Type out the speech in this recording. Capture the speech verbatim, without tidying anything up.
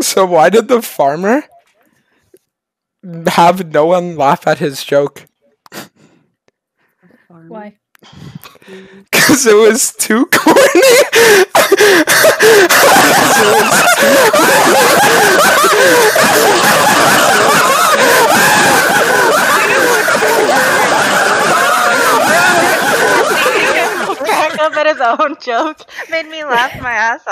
So why did the farmer have no one laugh at his joke? Why? Because it was too corny. Crack up at his own joke made me laugh my ass off.